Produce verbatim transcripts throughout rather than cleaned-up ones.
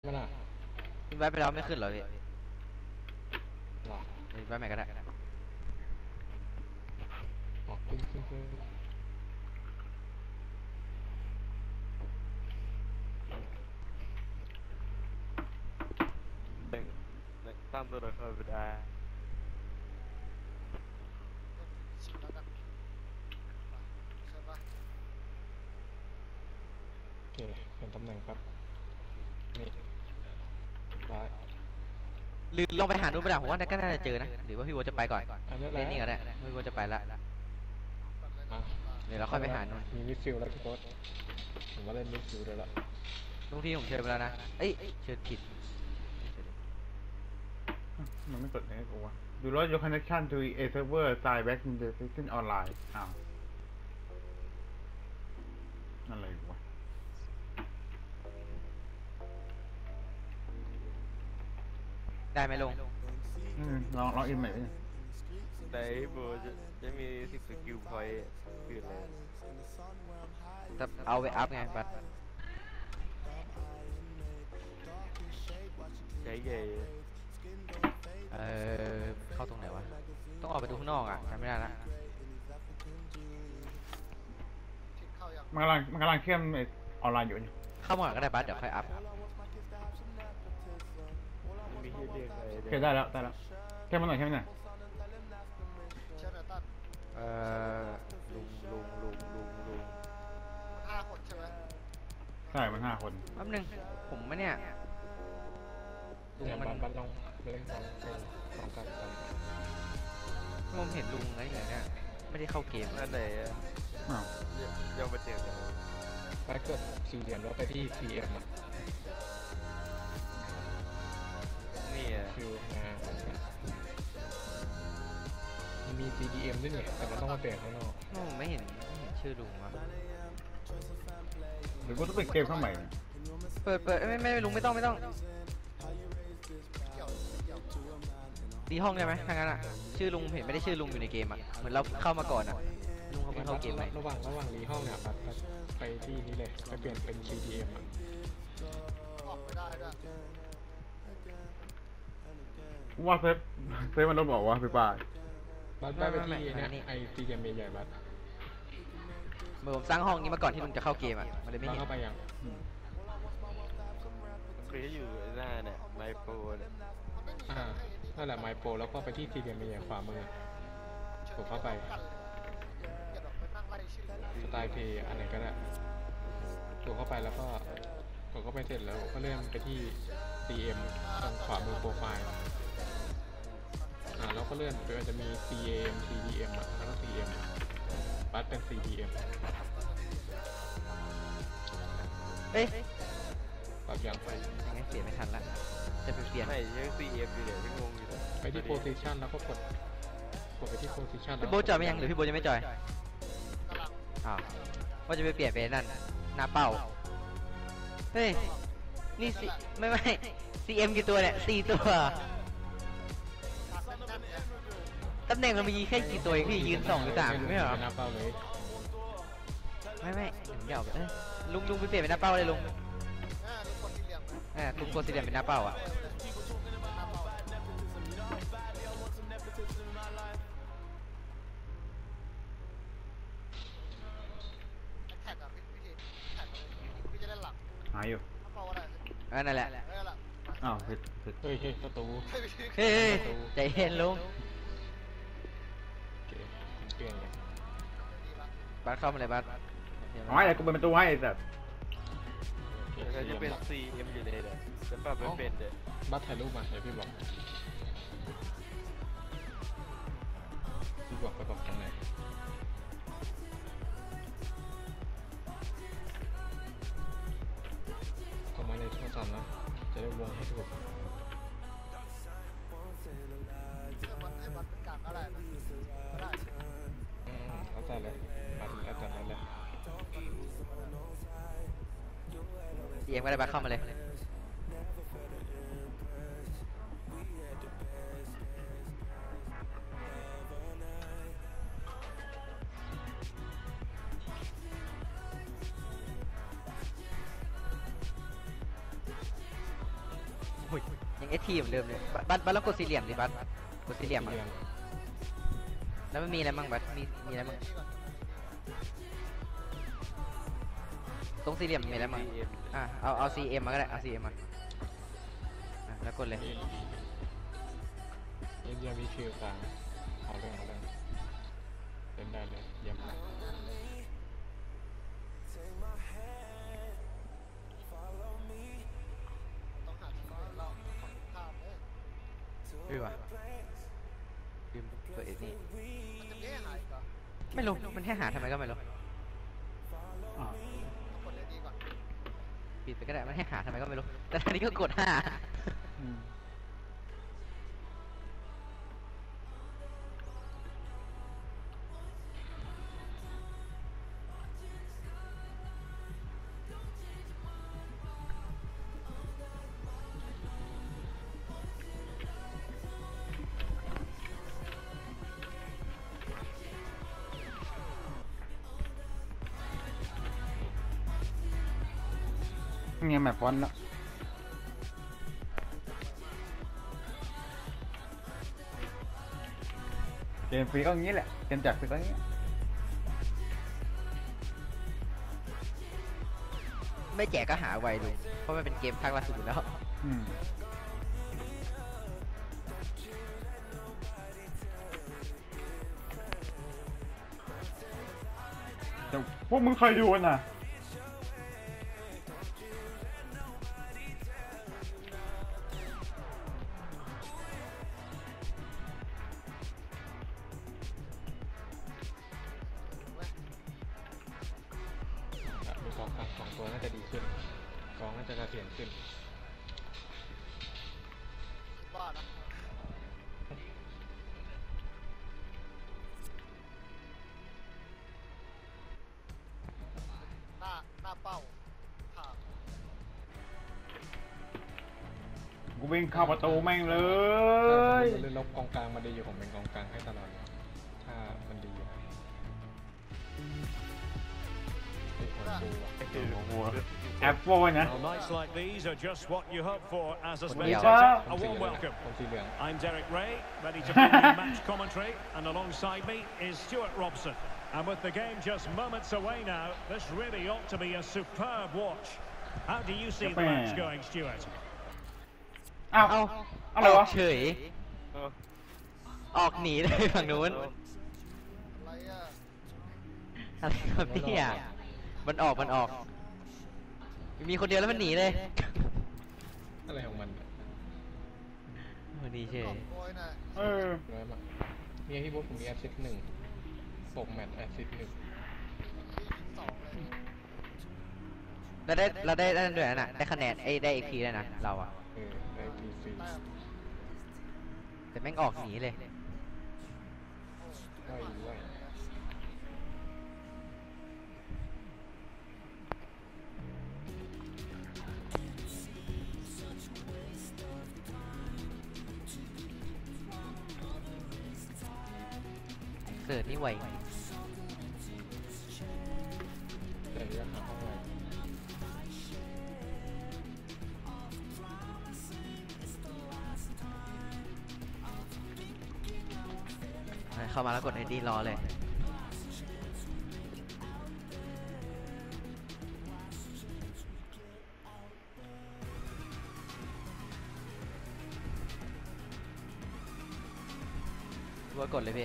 ไม่น่ะอินไว้ไปแล้วไม่ขึ้นเหรอพี่หรออินไว้ใหม่ก็ได้ออกขึ้นขึ้นขึ้นตั้งตัวละครไม่ได้ชิมแล้วกันใช่ปะโอเคเป็นตำแหน่งครับนี่ได้ลืมลองไปหาดูไปด่าผมว่าก็น่าจะเจอนะหรือว่าพี่วัวจะไปก่อนอันนี้แหละเล่นนี่ก็ได้พี่วัวจะไปละอ่ะเดี๋ยวเราค่อยไปหานู่นมีมิดฟิลด์แล้วทุกคนผมว่าเล่นมิดฟิลด์ได้ละลุงที่ผมเชิญไปแล้วนะเอ้ยเชิญผิดมันไม่กดให้กูวะ Do not your connection to a server sign back in the session online อ้าวอะไรวะได้ไหมลุงอืมลองลองอินใหม่ดิแต่โบจะจะมีสิบสกิลพอยต์คืออะไรจะเอาไปอัพไงบัตใช้ใหญ่เออเข้าตรงไหนวะต้องออกไปดูข้างนอกอ่ะจำไม่ได้ละทิศเข้ายังมันกำลังมันกำลังเข้มออนไลน์อยู่นี่เข้ามาก่อนก็ได้บัตเดี๋ยวค่อยอัพมีที่เรียกอะไรโอเคได้แล้วได้แล้วเข้มมาหน่อยเข้มมาหน่อยเชฟเนตันเออลุงลุงลุงลุงลุงห้าคนใช่ไหมใช่มันห้าคนแป๊บนึงผมไม่เนี่ยลุงเนี่ยมันบันบันลองไปเล่นสองคนสองกันกันผมเห็นลุงอะไรอย่างเงี้ยไม่ได้เข้าเกมอันไหนอ่ะอ้าวยังมาเจอกันไปเกิดสี่เหลี่ยมแล้วไปที่ ซี เอ็ม อ่ะนี่อ่ะฟิวอ่ามันมี ซี ดี เอ็ม ด้วยเนี่ยแต่มันต้องมาเปลี่ยนข้างนอกผมไม่เห็นไม่เห็นชื่อลุงวะหรือกูต้องไปเกมเข้าใหม่เปิดเปิดไม่ไม่ลุงไม่ต้องไม่ต้องดีห้องได้ไหมทางนั้นอ่ะชื่อลุงเห็นไม่ได้ชื่อลุงอยู่ในเกมอ่ะเหมือนเราเข้ามาก่อนอ่ะลุงเขาเพิ่งเข้าเกมใหม่ระหว่างระหว่างรีห้องเนี่ยครับไปที่นี่เลยไปเปลี่ยนเป็น ซี ดี เอ็ม อ่ะออกไม่ได้ด้วยว่าเซฟเซฟมันต้องบอกว่าพี่ป้าบัสไปที่เนี่ยไอ ซี ดี เอ็ม ใหญ่ๆบัสเมื่อผมสร้างห้องนี้มาก่อนที่ลุงจะเข้าเกมอ่ะมันเลยไม่เห็นเข้าไปยังเคยอยู่หน้าเนี่ยไมโครเนี่ยอ่านั่นแหละไมโปรแล้วก็ไปที่ ซี ดี เอ็ม ใหญ่ขวามือถูกเข้าไปสไตล์เพย์อันไหนก็ได้ถูกเข้าไปแล้วก็กดเข้าไปเสร็จแล้วก็เลื่อนไปที่ ซี เอ็ม ทางขวามือโปรไฟล์อ่าแล้วก็เลื่อนไปมันจะมี ซี เอ็ม ซี ดี เอ็ม อ่ะแล้วก็ ซี เอ็ม บัสเป็น ซี ดี เอ็มเอ๊ะปรับยังไปยังไงเปลี่ยนไม่ทันละจะไปเปลี่ยนไม่ยังซีเอฟอยู่เลยที่งงอยู่ไปที่ position แล้วก็กดกดไปที่ position พี่โบจอยไม่ยังหรือพี่โบจะไม่จอยอ้าวว่าจะไปเปลี่ยนเป็นนั่นหน้าเป้าเฮ้ยนี่สิไม่ไม่ ซี เอ็ม กี่ตัวเนี่ยสี่ตัวตำแหน่งมันมีแค่กี่ตัวเองพี่ยืนสองหรือสามไม่เหรอหน้าเป้าเลยไม่ไม่ผมอยากไปลุงลุงไปเปลี่ยนเป็นหน้าเป้าเลยลุงอ่าลุงกดสี่เหลี่ยมอ่าลุงกดสี่เหลี่ยมเป็นหน้าเป้าอ่ะแท็กอะพี่พี่แท็กพี่จะได้หลังหายอยู่เป้าอะไรเออนั่นแหละอ้าวผิดผิดเฮ้ยเฮ้ยประตูเฮ้ยใจเย็นลุงเปลี่ยนเลยบัสเข้ามาเลยบัสอ๋อไอ้กูเป็นประตูให้แต่แล้วจะเป็น ซี เอ็ม อยู่เลยเด้อจะปรับไม่เป็นเด้อบัสถ่ายรูปมาเดี๋ยวพี่บอกพี่บอกไปบอกทางไหนเข้ามาในโทรศัพท์นะจะได้วงให้ถูกมันให้มันเป็นการอะไรนะได้อืมเข้าใจเลยบัสแล้วแต่นั้นแหละเอ็มก็ได้บัสเข้ามาเลยโอ้ยยังเอสทีเหมือนเดิมเลยบัสบัสแล้วกดสี่เหลี่ยมดิบัสกดสี่เหลี่ยมสี่อะเหลี่ยมแล้วมันมีอะไรบ้างบัสมีมีอะไรบ้างตรงสี่เหลี่ยมมีอะไรบ้างอ่ะเอาเอา ซี เอ็ม มาก็ได้เอา ซี เอ็ม มาอ่ะแล้วกดเลยเยี่ยมเยี่ยมมีชื่อกลางเอาเรื่องเอาเรื่องเล่นได้เลยเยี่ยมมากต้องหาที่เล่นเราของข้ามเลยพี่วะลืมเปิดไอ้นี่มันจะไม่ให้หายอีกเหรอไม่รู้มันให้หาทำไมก็ไม่รู้อ่าต้องกดเลยดีก่อนปิดไปก็ได้มันให้หาทำไมก็ไม่รู้แต่ตอนนี้ก็กดห้าอืมเงี้ยแมปฟอนต์แล้วเกมฟรีก็อย่างนี้แหละเกมจัดฟรีก็อย่างนี้ไม่แจกก็หาไวดูเพราะมันเป็นเกมภาคล่าสุดอยู่แล้วอืมแต่พวกมึงเคยดูน่ะมีกองกลางสองตัวน่าจะดีขึ้นกองน่าจะกระเทียนขึ้นคิดว่านะหน้าหน้าเป้าผ่านกูวิ่งเข้าประตูแม่งเลถ้าสมยมติเล่นลบกองกลางมันดีอยู่ผมเป็นกองกลางให้ตลอดเลยถ้ามันดีนะไอ้คนดูอะไอ้คือหัวแอปโฟนะ Well, nights like these are just what you hope for as a Well, spectator. yeah. A warm welcome. คนสีเหลือง I'm Derek Ray, ready to bring you match commentary, and alongside me is Stuart Robson. And with the game just moments away now, this really ought to be a superb watch. How do you see the match going, Stuart? อ้าวเอาอะไรอวะอกเฉยเออออกหนีเลยฝั่งนู้นอะไรอ่ะอะไรครับเนี่ยมันออกมันออก มีคนเดียวแล้วมันหนีเลยอะไรของมันเนี่ยโอ้ดีเฉขอย บโกยหน่อยเออร้อยมากเนี่ยพี่บุ๊คผมมีแอสซิสต์หนึ่งหกแมตช์แอสซิสต์หนึ่งที่ยิงสองเลยเราได้เราได้ได้ด้วยนะได้คะแนนไอ้ได้อีกทีด้วยนะเราอะเออได้ฟรีฟรีแต้มแต่แม่งออกหนีเลยไหวไหวเสิร์ชนี่ไวแต่เรื่องหาห้องไวเข้ามาแล้วกดไอดีรอเลยว่ากดเลยพี่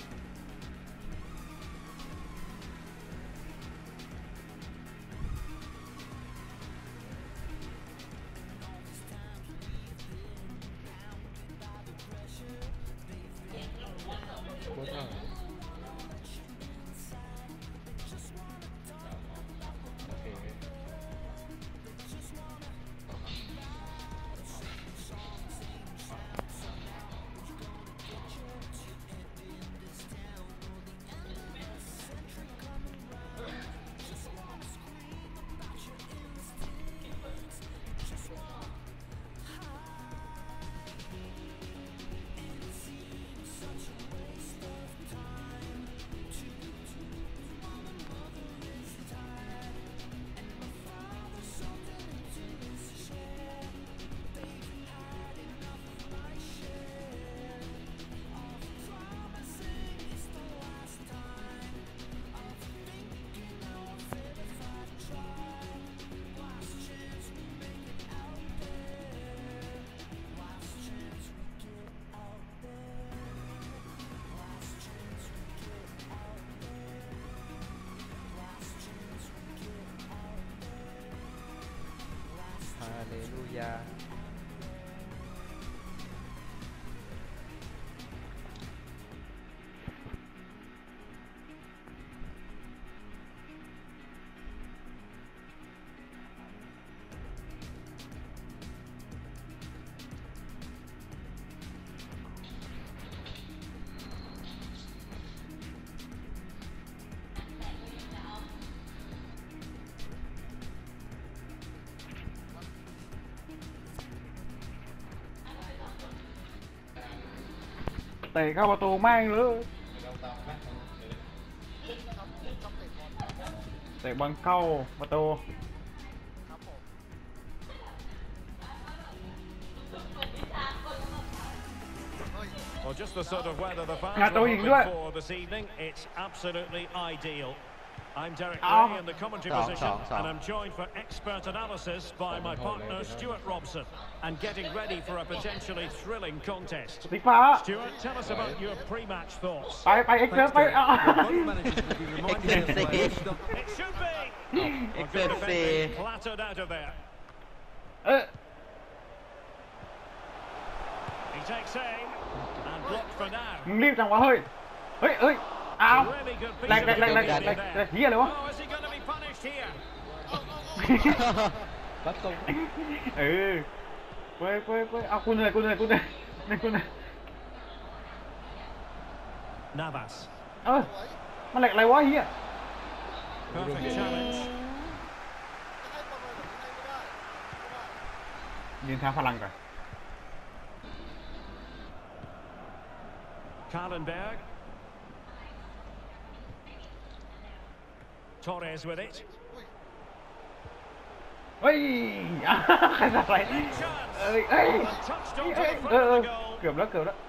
โคตรอ่ะโอเคยาเตะเข้าประตูแม่งเลยชอบชอบเตะบอลเตะบอลเข้าประตูครับผมเฮ้ย Well, just the sort of weather the fans งาน are ตัวหญิง hoping ด้วย for this evening. It's absolutely ideal. I'm Derek Oh. Ray in the commentary Song, position, song, song. and I'm joined for expert analysis by my partner Stuart Robson, and getting ready for a potentially thrilling contest. สีฟ้า Stuart, tell us about your pre-match thoughts. ไปไปเอ็กเซอร์ไปอ่ะ It should be. Well, good defending, clattered out of there. เออ He takes aim and blocked for now. มึงรีบจังวะเฮ้ย เฮ้ยเฮ้ยอ้าว Really good แหล piece ก of แหลกแหลกแหลกแหล defending กแหล there. กเฮียเลยวะ Oh, is he going to be punished here? รับตรงเออไปไปไปเอากูเหนื่อยกูเหนื่อยกูเหนื่อยเหนื่อยกูเหนื่อย Navas. เออมันแหลกอะไรวะเฮีย Perfect challenge. จะให้บอลเลยหรือให้ไม่ได้ไม่ได้ยืนท้าพลังก่อน Kallenberg. Torres with it. เฮ้ยอ่ะใครทำอะไรเอ้ยเอ้ย Touched เอ้ย onto เอ the อเออ front of the goal. เกือบแล้วเกือบแล้ว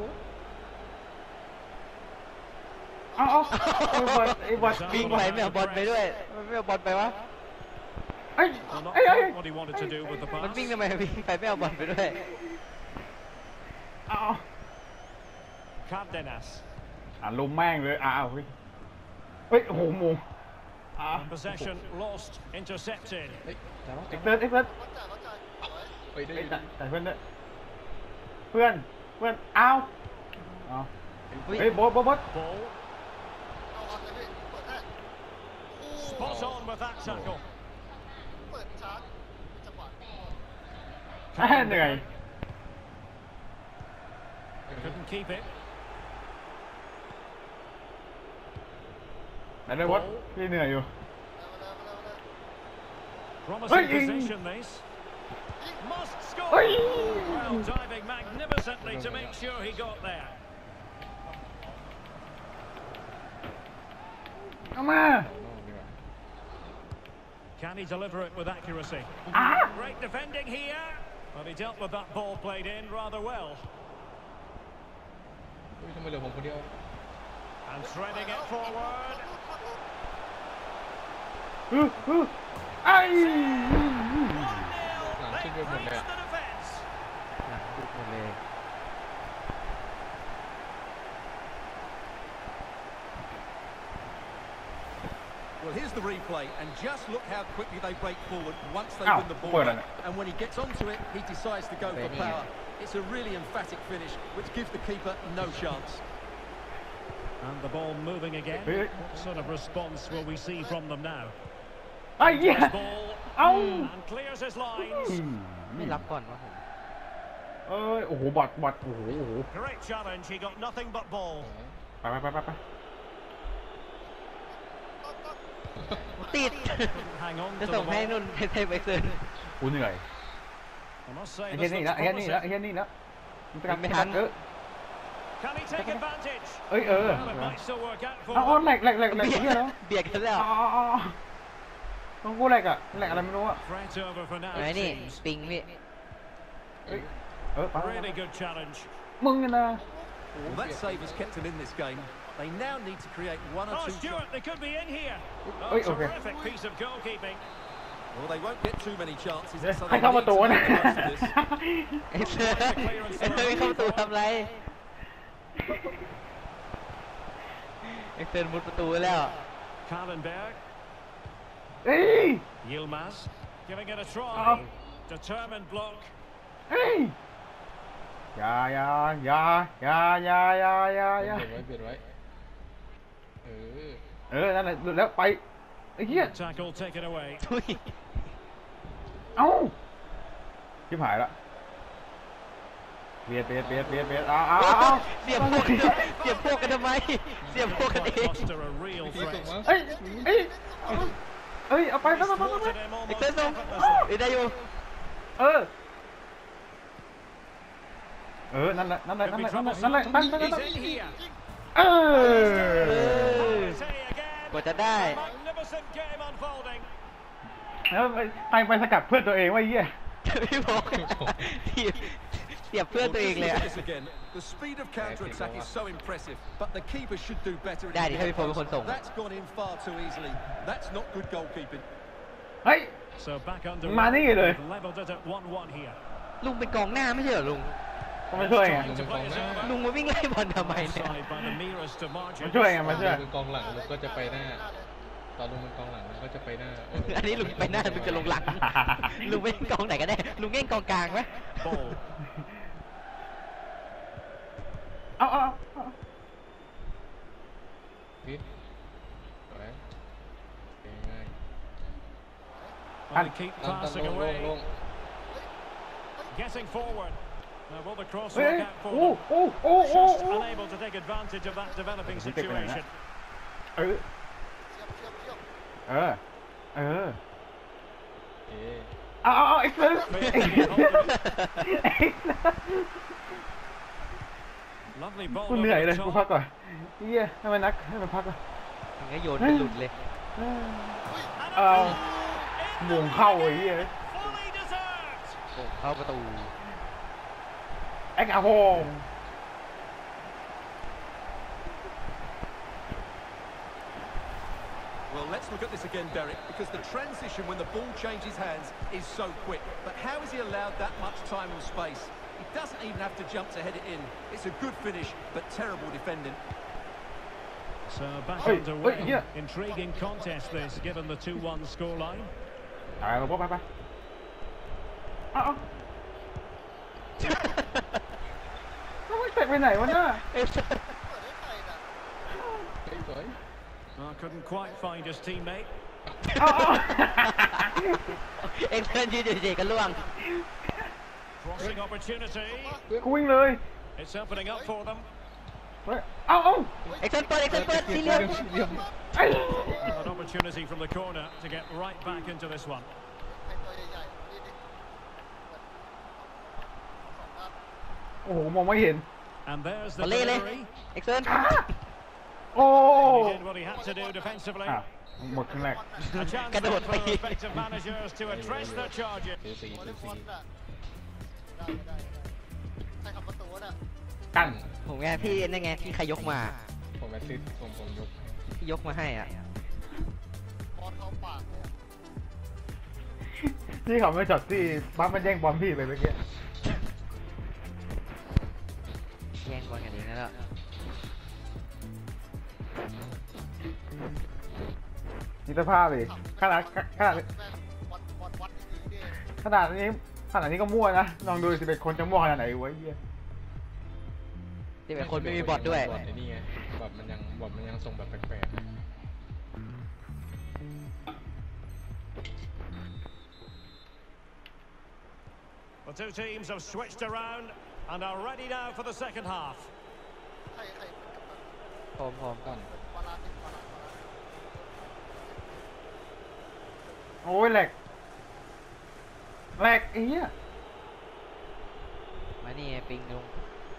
เอาเอาไอ้บอลไอ้บอลวิ่งไปไม่เอาบอลไปด้วยมันไม่เอาบอลไปวะเอ้ย Well, not เอ้ยเอ้ย quite what he wanted to do with the มัน pass. วิ่งทำไมวิ่งไปไม่เอาบอลไปด้วยเอา Cardenas. อ่ะลุมแม่งเลยอ่ะเอาเฮ้ยเฮ้ยโอ้โหหมูอ่ะ And possession lost, intercepted. เฮ้ยแต่ว่าเอ็กเซิร์เอ็กเซิร์วัดใจวัดใจเอาไว้เฮ้ยได้เอ้ยยินแต่แต่เพื่อนด้วยเพื่อนเพื่อนเอาเอาอุ๊ยเฮ้ยโบอสโบอสโบอส Ball. เอาเอาเลยพี่เปิดให้โอ้ Spot on with that tackle. เปิดชาร์จจังหวะเหนื่อย Couldn't keep it. ไหนเลยบอสพี่เหนื่อยอยู่ Promising Hey! position, this. Must score. Hey! Well, diving magnificently to make sure he got there. เอามานอกดีกว่า Can he deliver it with accuracy? อ่ะ Great defending here. But he dealt with that ball played in rather well. เฮ้ยทำไมเหลือผมคนเดียว And threading it forward. ฮึฮึไอ้หลัง They ขึ้นไปหมดเลย freeze อะ the defence. หนักลุกหมดเลย Well, here's the replay, and just look how quickly they break forward once they Ow, win the ball well back. done. And when he gets onto it, he decides to go for Benny. power. It's a really emphatic finish, which gives the keeper no chance. And the ball moving again. Hey. What sort of response will we see from them now? ไอ้เหี้ย Cross ball เอ้า and clears his lines. ไม่รับก่อนวะผมเอ้ยโอ้โหบอดบอดโอ้โหโอ้โห Great challenge. He got nothing but ball. ไปไปไปไปไปติด Hang on จะ to ส่ the งให้ ball. นุ่นให้เทปเอ็กเซนกูเหนื่อย I must ไอ้ say เหี้ย this นี่ looks แล้วไอ้เหี้ยนี่แล้ว promising. ไอ้เหี้ยนี่แล้วมันจะกลับไม่ไม่ทัทันนเออ Can he take advantage? เอ้ยเออ Well, it might still work out เอา for เอา him. แหลกแหลกแหลกแหลกเบียเหี้ยแล้วดเบียดกันแล้วอ๋ออ๋อต้องกูแหลกอะแหลกอะไรไม่รู้อะ Threat over for now. ไอ้ it นี่ seems. ปิงพี่เอ้ยเออไปไปไป Really good challenge. มึงเนี่ยนะ Well, that save has kept him in this game. They now need to create one or Oh, two Stuart, shots. they could be in here. Oi, Oh, okay. terrific piece of goalkeeping. Well, they won't get too many chances, เฮ้ย so ใคร they เข้า need ประตู to นะ make the most of this. เอ็กเซนเอ็กเซนไม่เข้าประตูทำไรเอ็กเซนมุดประตูไว้แล้ว Kallenberg. เอ้ย Yilmaz. Giving it a Oh. try. determined block. เฮ้ยอย่าอย่าอย่าอย่าอย่าอย่าอย่าอย่าเปลี่ยนไว้เปลี่ยนไว้เออเออนั่นแหละหลุดแล้วไปไอ้เหี้ย Tackle taken away. ทุยเอ้าชิบหายละเบียดเบียดเบียดเบียดเบียดอ้าวอ้าวอ้าวเสียบพวกกันเสียบพวกกันทำไมเสียบพวกกันเอง Foster a real พี่ส่ง threat. มาเอ้ยเอ้ยเอ้ยเอาไปไปไปไปไป Thwarted him เอ็ก almost เซนส่ง effortlessly. เอ็ได้อยู่เออเออนั่นแหละนั่นแหละนั่น Could แห be ละนั่น trouble แหละนั่นแหละ soon. นั่นแหละ He's in here. เออ Say again. กว่าจะได้ A magnificent game unfolding. แล้วไปไปไปสกัดเพื่อนตัวเองว่าเหี้ยพี่บอกทีบเสียบเพื่อนตัวเองเลยอะ This again. The speed of counter-attack is so impressive, but the keeper should do better. in ได้ his ดิถ้าพี่พลเป็นคนส่ง That's gone in far too easily. That's not good goalkeeping. เฮ้ย So back under. มานี่เลย Levelled it at one one here. ลุงเป็นกองหน้าไม่ใช่เหรอลุงก็มาช่วยไง Trying to play us over. ลุงมาวิ่งไล่บอลทำไมเนี่ย Offside by the nearest to มา margin. ช่วยไงมาช่วยลุงเป็นกองหลังลุงก็จะไปหน้า ตอนลุงเป็นกองหลังลุงก็จะไปหน้าเอันนี้ลุงไปหน้าลุงจะลงหลัง ลุงไม่เล่นกองไหนกันแน่ลุงเล่นกองกลางไหม Ball. เอาเอาเอานิดสวยง่าย Well, they keep ๆตั้งตั้ง passing ลงลงล away. ง Getting forward. Now will the cross เฮ้ย work out for โอ้ them? โอ้โอ้โอ้ Just โอ้ unable to take advantage of that developing Không biết cái này situation. เออ เออ เออเอ๊ะเอาเอาเอาเอ็กซ์เซน Lovely ball กูเหนื่อย over เล the ยกูพัก top. ก่อนเฮียให้มันนักให้มันพักก่อนถึงก็โยนเป็นหลุดเลยเอาหม่งเข้าไอ้เฮีย Fully deserved. โอ้เข้าประตูไอ้กาโฮง Well, let's look at this again, Derek, because the transition when the ball changes hands is so quick. But how has he allowed that much time and space? He doesn't even have to jump to head it in. It's a good finish, but terrible defending. So back Oi, oi, underway. yeah. Intriguing contest this, given the two one scoreline. ตายเราไปไปเอาเอาแล้วมันเตะไปไหนวะเนี่ยเอ็กเซนเฮ้ยสวย Oh, couldn't quite find his teammate. เอาเอาเอ็กเซนยืนเฉยๆกันล่วง Crossing opportunity. กูวิ่งเลย It's opening up for them. เฮ้ยเอาเอาเอ็กเซนเปิดเอ็กเซนเปิดสีเหลี่ยมเยี่ยมไอ้ An opportunity from the corner to get right back into this one. โอ้โหมองไม่เห็น And there's บอ the ลเล่เลย delivery. เอ็กเซนโอ้ He did what he had to do defensively. อ่ะหมดครึ่งแรก A chance Cái then đột for đi. effective managers to address their charges. เสียสีเสียสีใช่ครับประตูน่ะตั้งผมไงพี่นั่นไงที่ใครยกมาผมแอสซิสต์ผมผมยกให้ที่ยกมาให้อ่ะบอลเข้าปากเลยอะที่เขาไม่จอดที่ปั๊บมันแย่งบอลพี่ไปเมื่อกี้แย่งบอลกันเองนั่นแหละมีสภาพเลยขนาดขนาดแม่งบอลบอลวัดดีๆเนี่ยขนาดนี้ขนาดนี้ก็มั่วนะลองดูสิเป็นคนจะมั่วขนาดไหนวะไอ้เหี้ยที่เป็นคนไม่มีบอลด้วยบอลไอ้นี่ไงบอลมันยังบอลมันยังส่งแบบแปลก The two teams have switched around and are ready now for the second half. ใครใครเป็นกัปตันพร้อมพร้อมๆตั้นวาลาติวาลาโอ้ยแหลกแหลกไอ้เหี้ยมานี่ไงปิงลุง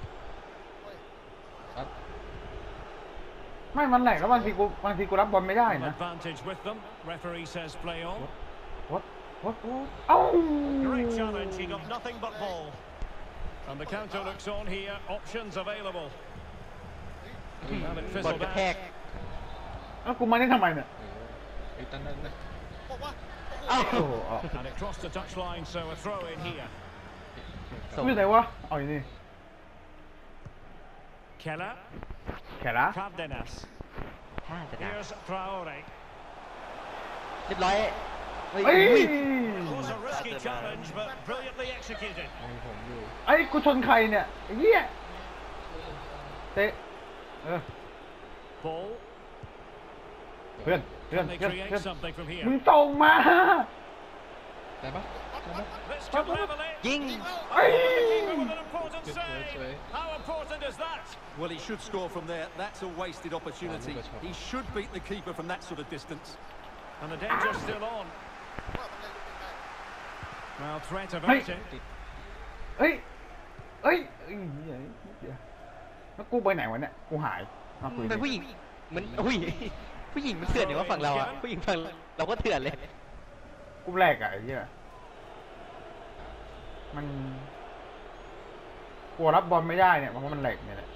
ตัดไม่มันแหลกแล้วบางทีกูบางทีกูรับบอลไม่ได้ An นะ advantage with them. Referee says play on. วัดวัดวัดเอ้า Great challenge. He got nothing but ball. And the counter looks on here. Options available. And it บอล fizzled กระแทก out. แล้วกูมาได้ทำไมเนี่ยเออไอ้ยตั้นตั้นตั้นบอกว่าเอ้าโอ้โหเอา And it crossed the touchline, so a throw in here. ส่งกูอยู่ไหนวะเอาอยู่นี่ Keller. แขนละ Cardenas. ท่าจะดัก Here's Traore. เรียบร้อยฮ้ยเอ้ยอุ้ย It was a risky challenge, but brilliantly executed. มีผมอยู่ไอ้กูชนใครเนี่ยไอ้เหี้ยเตะเออ Ball. เพื่อนเพื่อน Can they เพื่อนเพื่อน create something from มึง here? ส่งมาได้ปะได้ปะ This could level it. ยิงเอ้ย Keeper with an important Good save. save. How important is that? Well, he should score from there. That's a wasted opportunity. He should beat the keeper from that sort of distance. And the danger's still on. ว่ามันเลยเป็นไง Well, threat Hey. averted. เอ้ยเอ้ยเอ้ยเหี้ยเดี๋ยวแล้วกูไปไหนวะเนี่ยกูหายเอาคุยเป็นผู้หญิงมันอุ้ยผู้หญิงมันเถื่อนเดี๋ยวว่าฝั่งเราอะผู้หญิงฝั่งเราก็เถื่อนเลยกูแรกอะไอ้เหี้ยมันกลัวรับบอลไม่ได้เนี่ยเพราะมันแหลกเนี่ยแหละ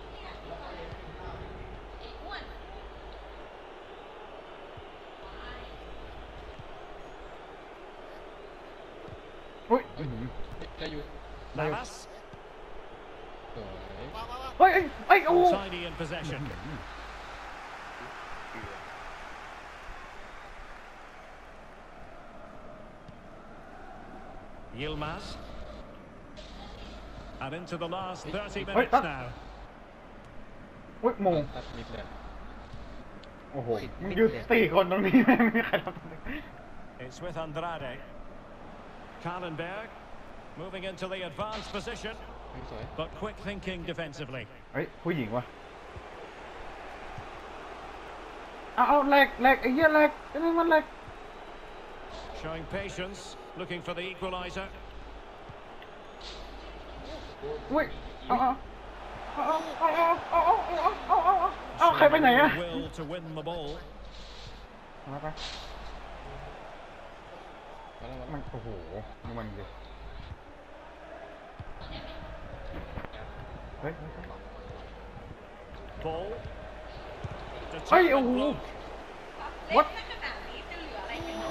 อุ้ยอื้อหือได้อยู่ Navas. สวยมามามาเฮ้ยเอ้ยเอ้ยโอ้ Tidy in possession. Yilmaz. And into the last thirty minutes that- now. อุ้ยโมงตัดมิดเลยโอ้โหมึงยืนสี่คนตรงนี้ไม่มีใครทำอะไร It's with Andrade. Kallenberg. Moving into the advanced position, เฮ้ยสวย but quick thinking defensively. เฮ้ยผู้หญิงวะเอาเอาแหลกแหลกไอ้เหี้ยแหลกไอ้นี่มันแหลก Showing patience, looking for the equaliser. อุ้ยเอาเอาเอาเอาเอาเอาเอาเอาเอาเอาเอาเอาใครไปไหนอะ Will to win the ball. มาไปมาแล้วมามัแล้วนโอ้โหนี่มันดิเฮ้ย Ball. เฮ้ยโอ้โห Determined block. วัดขนาดนี้จะเหลืออะไรกัน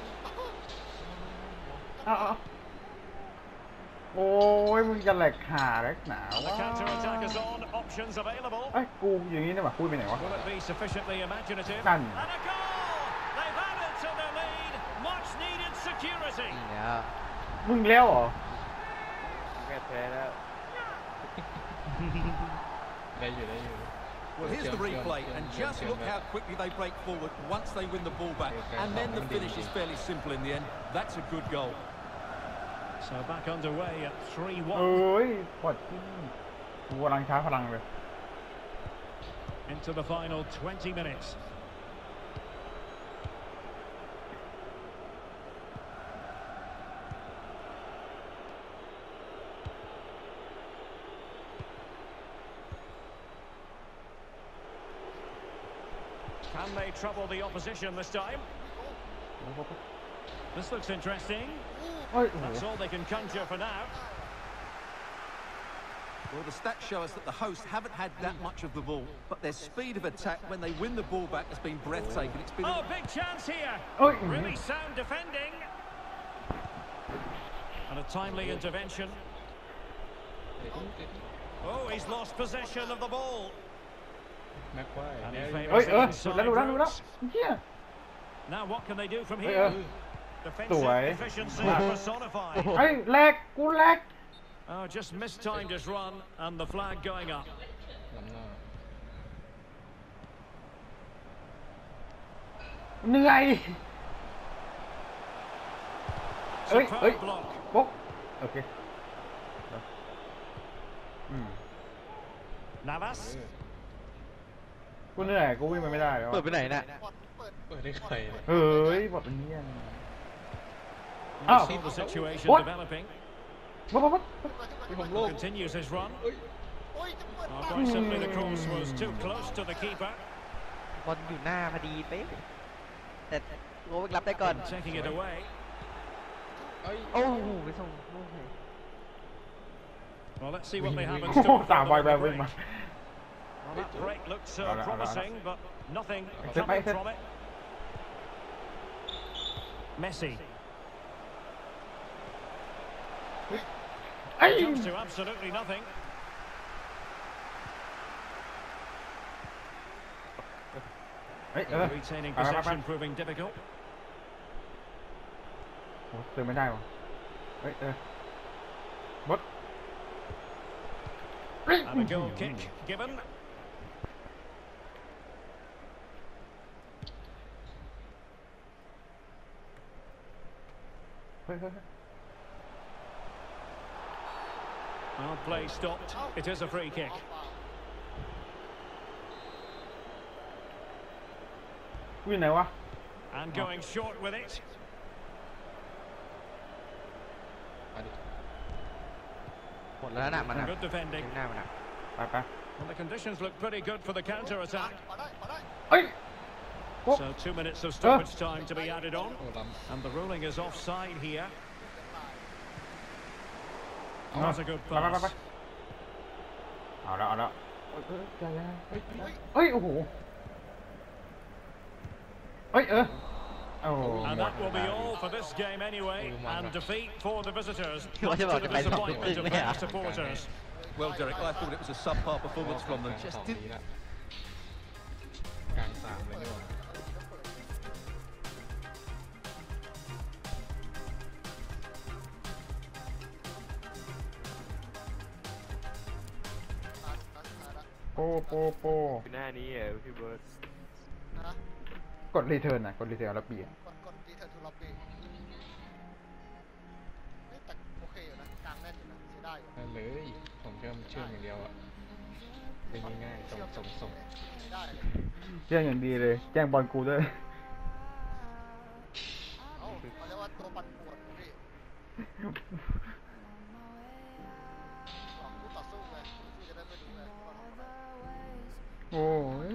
เอาเอาโอ้ยมึงจะแหลกขาแหลกหนาว And the counter attack is on. Options available. ไอ้ยกูอย่างนี้เนี่ยว่ะพูดไปไหนวะ Will it be sufficiently imaginative? None. And a goal! They've added to their lead. Much needed security. นี่แล้วมึงแล้วเหรอแค่แพ้แล้วได้อยู่ได้อยู่ Well, here's the replay, and just look how quickly they break forward once they win the ball back. And then the finish is fairly simple in the end. That's a good goal. So back underway at เอ three one. ้ยปวดที่กูกำลังช้าพลังเลย Into the final twenty minutes. Can they trouble the opposition this time? This looks interesting. เฮ้ยโอ้โห That's all they can conjure for now. Well, the stats show us that the hosts haven't had that much of the ball, but their speed of attack when they win the ball back has been breathtaking. It's been Oh, big chance here. เอ้ย Really sound defending. And a timely intervention. เดี๋ยวเดี๋ยว Oh, he's lost possession of the ball. แม็กไว้ And แล้ he ว favors เฮ้ย the เออ inside แล้วดูแล้วดูแล้ว routes. เฮีย Now what can they do from Hey, here? uh, Defensive Tuổi. efficiency Wow. personified. ไอ้ยแหลกกูแหลก Oh, just mistimed his run and the flag going up. ล้ำหน้าเหนื่อยเอ้ยเอ้ย Superb block. ปุ๊บโอเคอืม Navas. กูเหนื่อยกูวิ่งไปไม่ได้แล้วเปิดไปไหนน่ะบอลเปิดเปิดได้ใครเนี่ยเฮ้ยบอดเป็นเนี้ย You Oh. see the situation What? developing. วัดวัดวัดพี่ผมโลก Continues his run. โอ้ยจะเปิด Oh, quite simply, the cross was too close to the keeper. บอลอยู่หน้าพอดีเป๊ะแต่โอ้รับได้ก่อน Taking it away. เอ้ยโอ้โหไปส่งลูกเลย Well, let's see what they have in โอ้โห store สาม for ใบ them แบ on บ the วิ่ง break. มา Well, that break looked uh, All right, all right, all right. promising, but nothing Step by coming step. from it. Messi ไอ้ย comes to absolutely nothing. เฮ้ยเออ Retaining ไปไปไป possession proving difficult. อ้เติมไม่ได้วะเฮ้ยเออ บด And a goal kick given. เฮ้ยเฮ้ยเฮ้ย Well, play stopped. It is a free kick. กูอยู่ไหนวะ And going short with it. มาดิหมดแล้วนะมันนะ Good defending. หน้ามันนะไปไป Well, the conditions look pretty good for the counter-attack. มาได้มาได้เอ้ย Oh. So two minutes of stoppage time to be added on. โอ้ล้ And the ruling is offside here. เอา That's a good ไปไปไปไป pass. เอาแล้วเอาแล้วเฮ้ยโอ้โหเฮ้ยเออโอ้โห And that will be all for this game anyway. And defeat for the visitors. What Much to about the the penalty? disappointment of Yeah. their supporters. Well, Derek, I thought it was a subpar ำ performance from them. ส Just อง did นี้ละกลางสามเลยนี่หว่าตายตายตายละโปโปโปคือหน้านี้อ่ะพี่เบิร์ดนะกดรีเทิร์นนะกดรีเทิร์นแล้วเปลี่ยนกดกดดีเทอร์ทูล็อบบี้แต่โอเคอยู่นะกลางแน่นอยู่นะใช้ได้อยู่นั่นเลยผมเชื่อมเชื่อมอย่างเดียวอ่ะเป็นง่ายๆส่งส่งส่งใช้ได้เลยเรื่องอย่างดีเลย แจ้งบอลกูด้วยเอ้าเขาเรียกว่าตัวปั่นป่วนพี่ลองคู่ต่อสู้ไงพี่จะได้ไม่รู้ไงว่าทำอะไรโอ้ย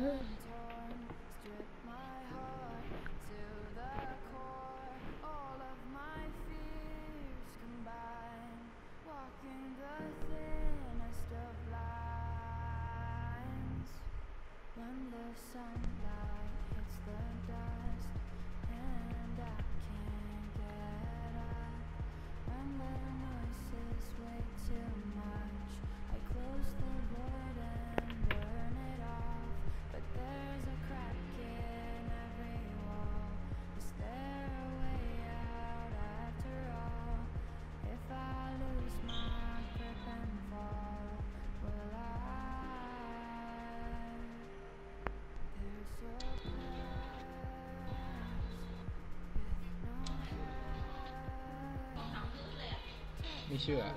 ไม่เชื่อ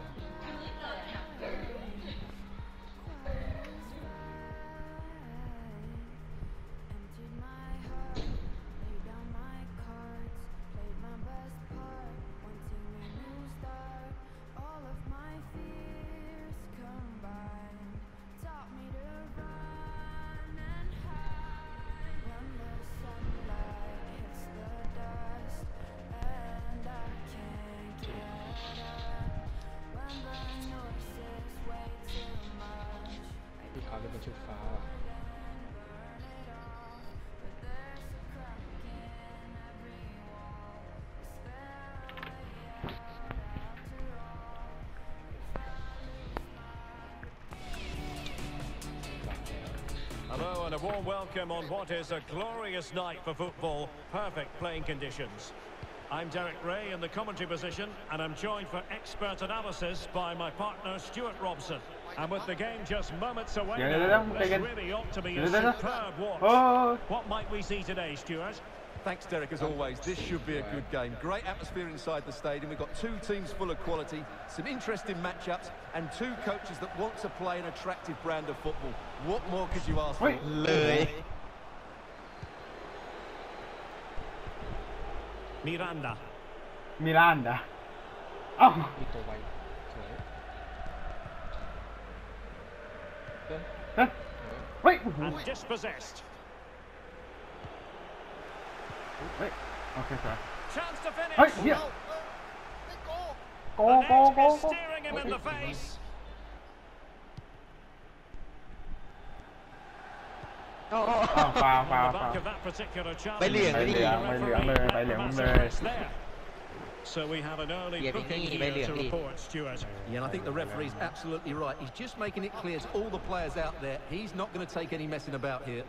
ที่เขาเล่นเป็นชุดฟ้าอะ Hello and a warm welcome on what is a glorious night for football. Perfect playing conditions. I'm Derek Ray in the commentary position, and I'm joined for expert analysis by my partner Stuart Robson. And with the game just moments away Yeah, yeah, now, yeah, this yeah. really ought to be a Yeah, yeah. superb watch. Oh. What might we see today, Stuart? Thanks, Derek, as always. This should be a good game. Great atmosphere inside the stadium. We've got two teams full of quality, some interesting matchups, and two coaches that want to play an attractive brand of football. What more could you ask for? เลย Miranda. มิลานดาเอ้ามีตัวไวสวยเต้นเฮ้ยเฮ้ยโอ้โห And dispossessed. เฮ้ยโอเคครับ Chance to finish. เฮ้ยเฮียเอ้าเอ้ยไม่โกโก The โก net โก is โก staring him in the face. โอ้โอ้อ้าวฟาวฟาว On the ฟาว back of that particular challenge. ไปเหลืองไปไปเหดิลืองไปเหลืองเลยไปเหลืองเลย There. So we have an early Yeah, booking he- he- here he- to he- report, Stuart. Yeah, and I think the referee's absolutely right. He's just making it clear to all the players out there, he's not going to take any messing about here.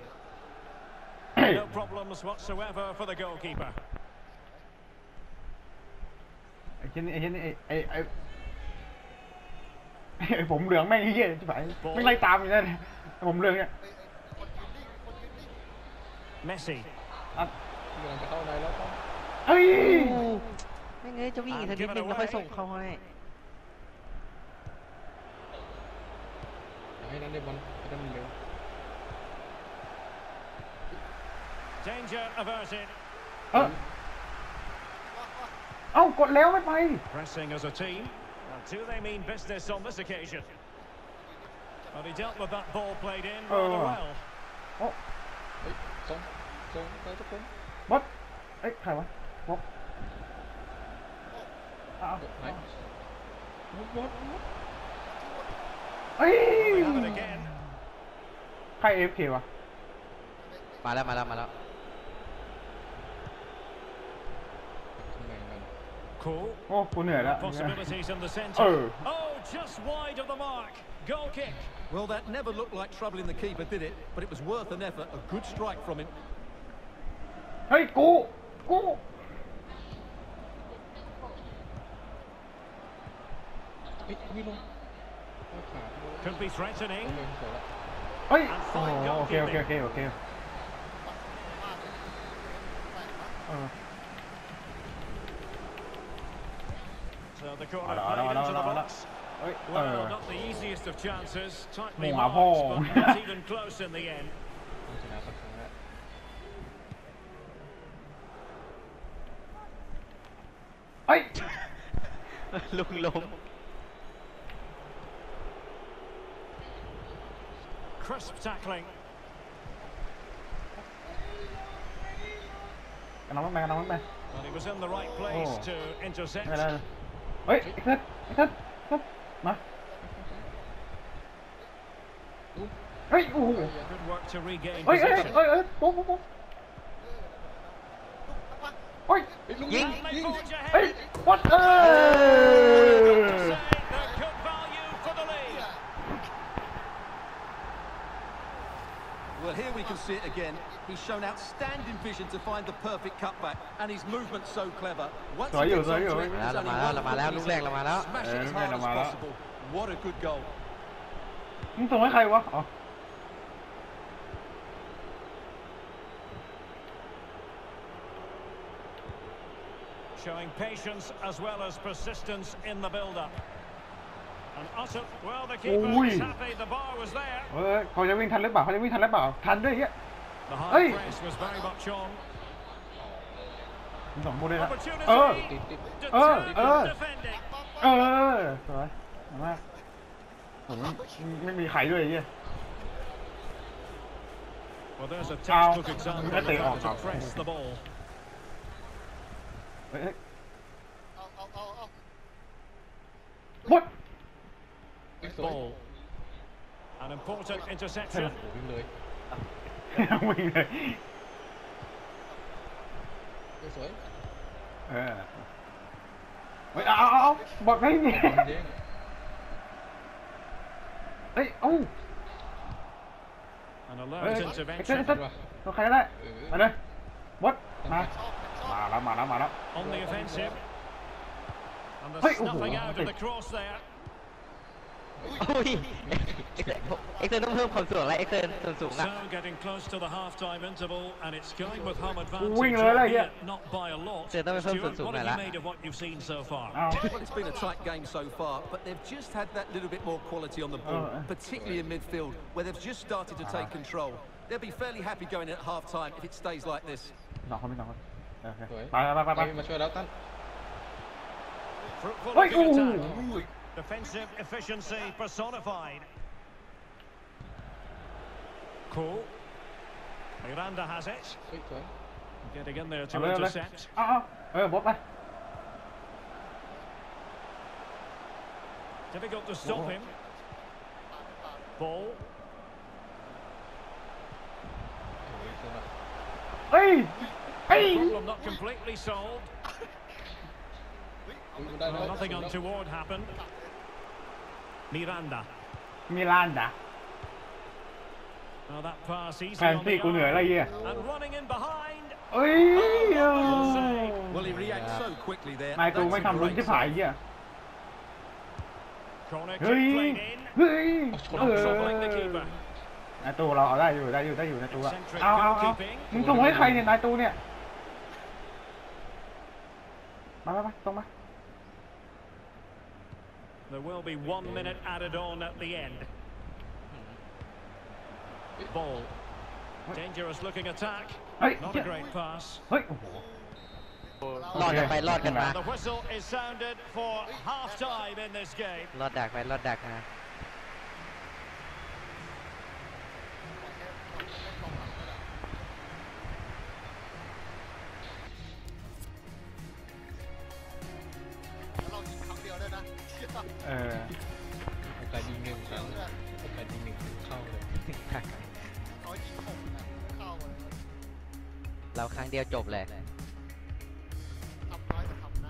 No problems whatsoever for the goalkeeper. ไอ้เช่นไอ้เช่นไอ้ไอ้ไอ้ไอ้ผมเหลืองแม่งเหี้ยจะไปไม่ไล่ตามอยู่นั่นผมเหลืองเนี่ยคนยืนนิ่งคนยืนนิ่ง Messi. อ่ะกำลังจะเข้าในแล้วครับเฮ้ยไม่เงยจะวิ่งอีกสักนิดนึงแล้วค่อยส่งเข้าให้อยากให้นั้นได้บอลให้นั้นเร็ว Danger averted. เออเอ้ากดแล้วไม่ไป Pressing as a team. And do they mean business on this occasion? Well, he dealt with that ball played in rather Oh. well. โอ้เฮ้ยส่งส่งไปทุกคนบอสเอ้ยใครวะบอสอ้าวไหนบอสบอสเฮ้ย We have it again. ใครเอฟเควะมาแล้วมาแล้วมาแล้วทำไงกัน Cool. โอ้กูเหนื่อยแล้ว Possibilities in the Oh. centre. Oh, just wide of the mark. Goal kick. Well, that never looked like troubling the keeper, did it? But it was worth an effort. A good strike from him. เฮ้ยกูกูเฮ้ยวิ่งลงเอาขาลง Could be threatening. เร็วสวยละเฮ้ยโอ้โหโอเคโอเคโอเคโอเคเออ So the corner Hold on, played hold on, into the hold on, box. เฮ้ยเอ Well, อ not the easiest of chances. Tightly Mùa marked, hô. but not even close in the end. ต้องชนะสักครั้งแล้วเฮ้ยลุงลง Crisp tackling. กำลังไปกำลังไป Well, he was in the right place Oh. to intercept. ได้ได้เฮ้ยไอ้เท็ดไอ้เท็ดเท็ดมาเฮ้ยโอ้โห Good work to regain เฮ้ยเฮ้ย possession. เฮ้ยเฮ้ยปุ๊บปุ๊บปุ๊บเฮ้ยยิง And they forge เฮ้ย ahead. วัดเออ Say they're good value for the lead. Well, here we can see it again. He's shown outstanding vision to find the perfect cutback, and his movement's so clever. Once he gets onto it, there's only one thing he needs. Smash it as hard as possible. What a good goal. มึงส่งให้ใครวะอ๋อ Showing patience as well as persistence in the build-up. And utter, well, the keeper Ui. was happy the bar was there. เฮ้ยเขาจะวิ่งทันหรือเปล่าเขาจะวิ่งทันหรือเปล่าทันด้วยเงี้ย The Ê. high press was very much on. มึงสองโมเลยนะ Opportunity. เออติดติด Determined Ờ, ờ. defending. เออสวยมากผมไม่มีใครด้วยไอ้เงี้ย Well, there's a Ow. textbook example That of thing how off, to off. press the ball. เฮ้ยเฮ้ยเอาเอาเอาเอาวัดสวย Ball. An important โอ้ interception. โหวิ่งเลยวิ่งเลยสวยเออเฮ้ยเอาเอาเอาบอกให้เนี่ยบอลเด้งเฮ้ยเอ้า An เฮ้ย alert เฮ้ย intervention เฮ้ยตัวใครก็ได้มาเลยวัดมาชอบชอบมาแล้วมาแล้วมาแล้ว on the offensive. And the Ê, ủa, snuffing out ê. of the cross there. โอ้ยเอ็กเซนเอ็กเซนต้องเพิ่มความสูงแล้วเอ็กเซนส่วนสูงอ่ะ So getting close to the half-time interval, and it's going with home Wing advantage, rồi đấy, albeit not by a lot. Sẽ tao phải phân Stuart, phần what này have you lại. made of what you've seen so far? เอา Well, it's been a tight game so far, but they've just had that little bit more quality on the ball, Oh, uh. particularly in midfield, where they've just started to take control. They'll be fairly happy going in at half-time if it stays like this. สองคนมีสองคนโอเคสวยไปไปไปไปมาช่วยแล้วตั้น Fruitful Ôi, looking ù. attack. Defensive efficiency personified. Cool. Miranda has it. เฮ้ยสวย Getting in there เอา to เลยเอาเลย intercept. เอาเอาเออบอสไป Difficult to stop Ủa. him. Ball. เฮ้ยเฮ้ย Problem not completely solved. อุ๊ยมันได้แล้ว Well, nothing untoward happened. Miranda. มีลานด่ะ Now that pass easy แฟน on ซี่ the กูเหนื่อยอะไร arm. เงี้ย And running in behind. เอ้ย Oh, เอ้ what a ย save. Well, he reacts so quickly there. นายตูไม่ That's a ทำลุ้น great ที่ผาย save. เหี้ย Corner เฮ้ย kick played in. เฮ้ยเอ Not อ troubling the keeper. นายตูเราเอาได้อยู่ได้อยู่ได้อยู่นายตูอะเอาเอาเอามึงส่งให้ใครเนี่ยนายตูเนี่ยมามามาตรงมา There will be one minute added on at the end. Ball. Dangerous looking attack. เฮ้ย Not a great pass. เฮ้ยโอ้โหรอดกันไปรอดกันมา The whistle is sounded for half time in this game. รอดดักไปรอดดักมาแล้วเรายิงครั้งเดียวได้นะเออโอกาสยิงหนึ่งครั้งโอกาสยิงหนึ่งเข้าเลยเขายิงหกนะเข้าเลยเราครั้งเดียวจบเลยทำน้อยแต่ทำนะ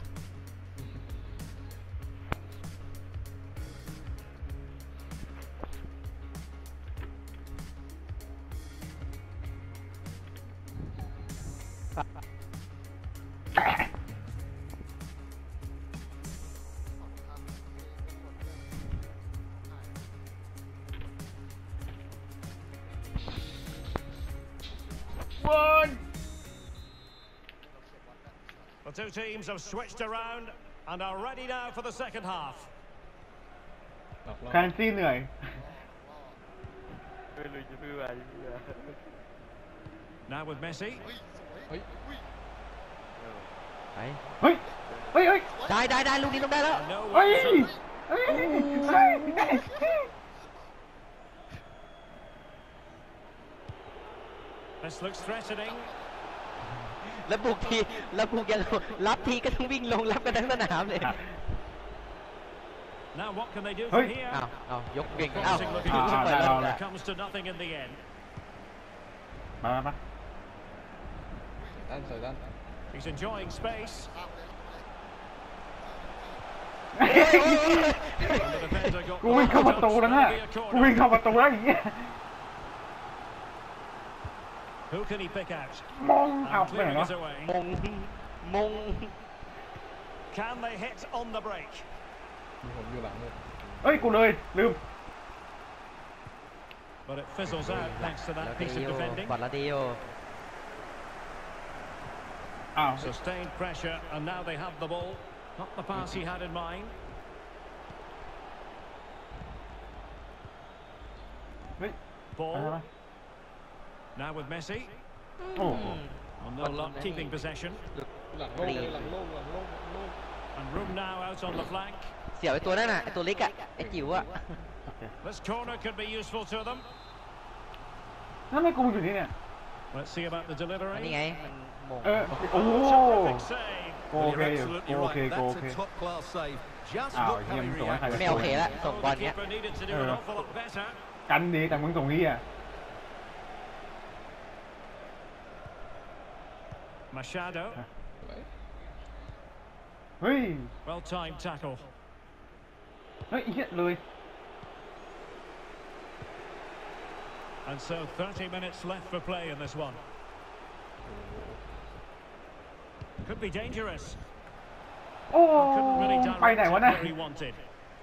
The two teams have switched around and are ready now for the second half. หลอกล่อแคนซี่เหนื่อยไม่รู้จะพูดอะไรเหี้ย Now with Messi. เฮ้ยสวยไปเฮ้ยเฮ้ยเฮ้ยได้ได้ได้ลูกนี้ต้องได้แล้ว And no เฮ้ย one. เฮ้ยเฮ้ย This looks threatening. แล้วบุกทีแล้วบุกยังรับทีก็ต้องวิ่งลงรับกันทั้งสนามเลย Now what can they do เฮ้ย from here? อ้าวอ้าวยกเก่งอ้าว Promising looking อ่า attack. ได้เราแหละ Comes to nothing in the end. มามามาด้านสวยด้าน He's enjoying space. เฮ้ย And the defender got กูวิ่งเข้าประตูแล้วน่ะ Maybe a กูวิ่ง corner. เข้าประตูแล้วอย่างเงี้ย Who can he pick out? มองเอา And ไปไหน clearing วะ it away. มงมง Can they hit on the break? มีผมอยู่หลังเลยเอ้ยกูเลยลืม But it fizzles out thanks to แล้ว that ดี piece โอ of defending. บอลละดีโออ้าว Sustained pressure, and now they have the ball. Not the pass he had in mind. เฮ้ย Ball อะไรวะ now with Messi. โอ้โห And no luck keeping possession. หลังโล่งหลังโล่งหลังโล่งหลังโล่ง And room now out on the flank. เสียไอ้ตัวนั่นน่ะไอ้ตัวเล็กอะไอ้จิ๋วอะโอเค This corner could be useful to them. นั่นไม่กูอยู่นี่เนี่ย Let's see about the อันนี่ delivery. ไงมันมงเออโอ้โห Terrific save. โอ Well, เค you're อยู่ absolutely โอเค right. โอ That's เค a top class save. Just อ้าว look เยี่ย how ม he ส่งให้ใคร reacts. ไม่โอเคแล้วส่ง Oh, บอล the เนี้ย keeper needed to do an awful lot better. กันดีแต่มึงตรงนี้อ่ะ Machado. สวยเฮ้ย Well timed tackle. เฮ้ยไอ้เหี้ยเลย And so thirty minutes left for play in this one. Could be dangerous. โอ้ Couldn't really ไปไหน direct it วะเนี่ย where he wanted.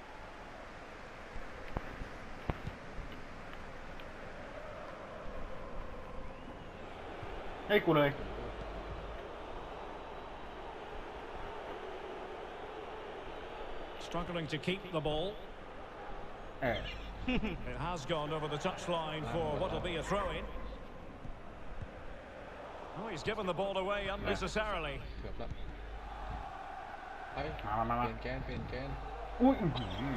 ให้กูเลย Struggling to keep the ball. เออ It has gone over the touchline for what will be a throw-in. Oh, he's given the ball away unnecessarily. เกือบแล้วไปมามามาเปลี่ยนแกนเปลี่ยนแกนอุ้ยอื้อหือ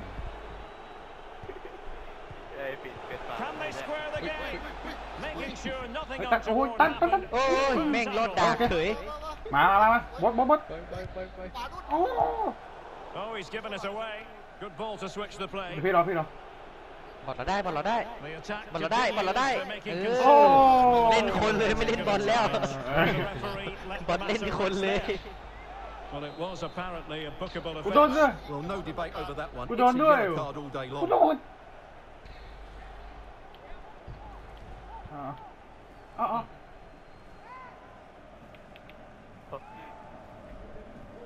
ไอ้ปิดเป็ดปาก Can they square the game? Making sure nothing ตัดโอ้ย untoward ตันตันตัน happened. โอ้ยแม่งรอดดักเฉยมามามามาบดบดบดไปไปไปไปขวานู่นโอ้ Oh, he's given us away. Good ball to switch the play. พี่รอพี่รอบอลเราได้บอลเราได้ The attack บอลเราได้บอลเราได้ continues. They're เอ making อ control. เล่นคนเลยไม่เล่นบอลแล้ว The referee let บอล the เล่น matter คนเลย rest there. Well, it was apparently a bookable กูโดน offence. ด้วย Well, no debate over that one. Good It's on a you. yellow card all day กู long. โดนอ๋ออ๋ออ๋อ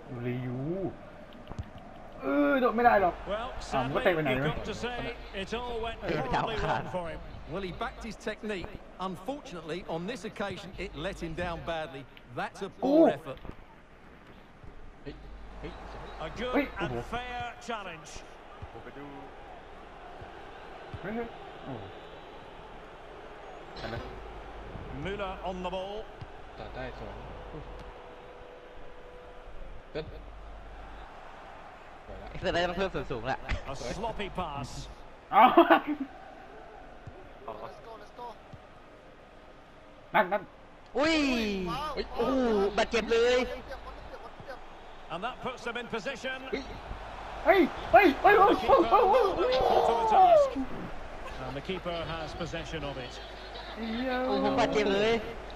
รียูเออโดดไม่ได้หรอก Well, Ah, sadly, what take we you've know? got to say it all went Yeah, horribly down wrong card. for him. Well, he backed his technique. Unfortunately, on this occasion, it let him down badly. That's a poor Oh. effort. เฮ้ยเฮ้ย A good Wait, and oh. fair challenge. ผมไปดูเฮ้ยเฮ้ยโอ้ไปเลย Müller on the ball. ต่อได้สองเต้นไปละเอ็กซ์เซอร์ได้ต้องเพิ่มส่วนสูงแหละ A sloppy pass. เอา let's go let's go นั่นนั่นอุ้ยว้าวโอ้โหบาดเจ็บเลยเปรียบคนเปรียบคนเปรียบ And that puts them in position. เฮ้ยเฮ้ยเฮ้ยโอ้ The โห keeper โอ้โห well equal to the task. And the keeper has possession of it. โอ้โหบาดเจ็บเลย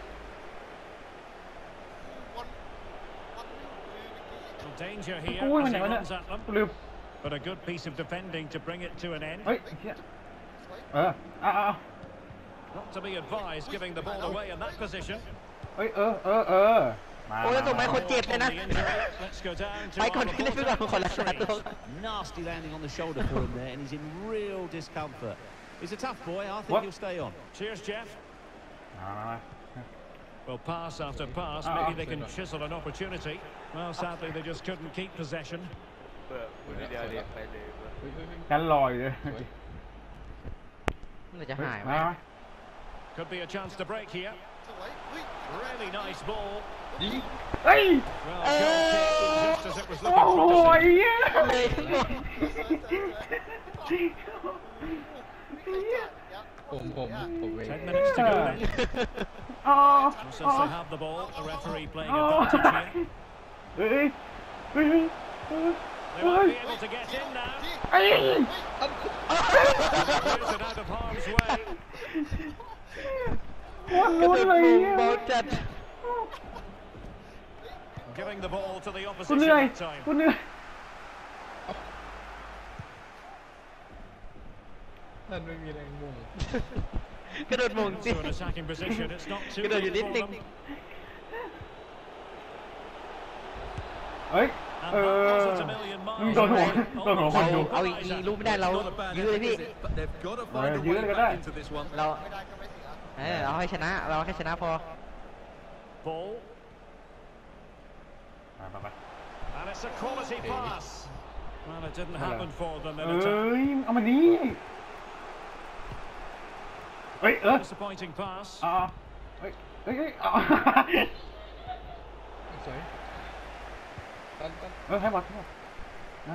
วันวันนี้คือ Danger here กูมัน as ไหน he วะเนี่ย runs at them. ลืม But a good piece of defending to bring it to an end. เฮ้ยเหี้ยสวยเออเอาเอาเอา Not to be advised giving the ball away in that position. เฮ้ยเออเออเออมาโอ้ยแล้วส่งไปมาคนเจ็บเลยนะ On the injury, let's go down to ไปก่อน our ที่เล่นไปก่อนคนละสนัด referee. ลง Nasty landing on the shoulder for him there, and he's in real discomfort. He's a tough boy. I think What? he'll stay on. Cheers, Jeff. มามามา Well, pass after pass, Ah, maybe they ah. can chisel an opportunity. Well, sadly, they just couldn't keep possession. เปิดคุณวิดีโอเรียกไปเลยว่าเฮ้ยเฮ้ยเฮ้ยกันลอยเลยสวยมันจะหายไหมมา Could be a chance to break here. สวยเฮ้ย Really nice ball. เฮ้ย Well, goal kick just as it was โอ้ looking โห promising. เหี้ยเลยทั้งหมดผมผมผมเอง Ten minutes to go then. อ๋อ Well, since they have the ball, the referee playing advantage here. เฮ้ยเฮ้ยเฮ้ย They might be able to get in now. เฮ้ย Clears it out of harm's way. วันกระนู้นโดดเลยมุมเหี้ยเบาจัด Giving the ball to the กู opposition เหนื่อย that time. กูเหนื่อยนั่นไม่มีแรงมุ่งกระโดดมุมสิ So an attacking position, it's not too กระโดดอยู่ good นิด for นึง them. เฮ้ย And เอ that อ wasn't a million มึง miles โดนหัว away. โดนหัวคนดูเอาอีกทีลูกไม่ได้เรา Not a bad ยื้อเลย effort, พี่ is it? But they've got to find a Rồi, dưới way đây back đây. into this one. เราไม่ได้ก็ไม่เสียเออเอาให้ชนะ เราให้ชนะพอ Ball. มาไปไป And it's a quality pass. Well, it didn't Hello. happen for them เอ in attack. ้ยเอามานี่เฮ้ยเออ Disappointing pass. อ่าเฮ้ยเฮ้ยเฮ้ยอ่าสวยตันตันเออให้บอลให้บอลนะ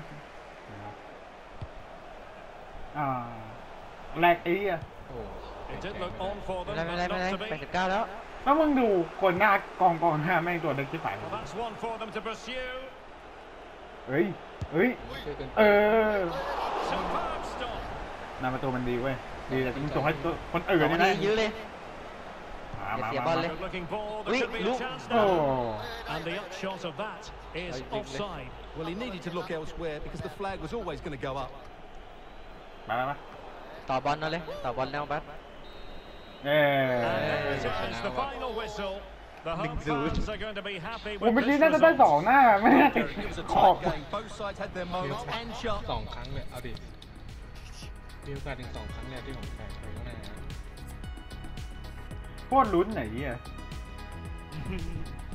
อ่าแรกไอ้เหี้ยโอ้ It did look on for ไม่ them, เป็นไร but ไม่เป็นไร not to แปด be. สิบเก้าแล้วแล้วมึงดูคนหน้ากองกองหน้าแม่งตัวเด็กที่ฝ่าย Well, that's one for them to pursue. เฮ้ยเฮ้ยช่วยกันเออ Superb stop. หนาประตูมันดีเว้ยดีแต่มึงส่งให้ตัวคนอื่นสองนี่นานะทียื้อเลยมามาเสียมาบอลเลย Good looking ball. There Wait, could be a look. chance โอ้ now. And the upshot of that is Like, big offside. Well, he needed to look elsewhere because the flag was always going to go up. มามามาต่อบอลเอาเลย ต่อบอลแล้วบัสเอ้ And ย there sounds the final whistle. The home fans are going to be happy โอ้ with เมื่อกี้ this น่าจะได้สอง result. หน้าไม่น่าติด It was a ขอบ tight game. Both sides had their moments and ส chance. องครั้งเลยเอาดิมีโอกาสถึงสองครั้งเลยที่ผมแข่งไปข้างหน้าโคตรลุ้นไหนเหี้ย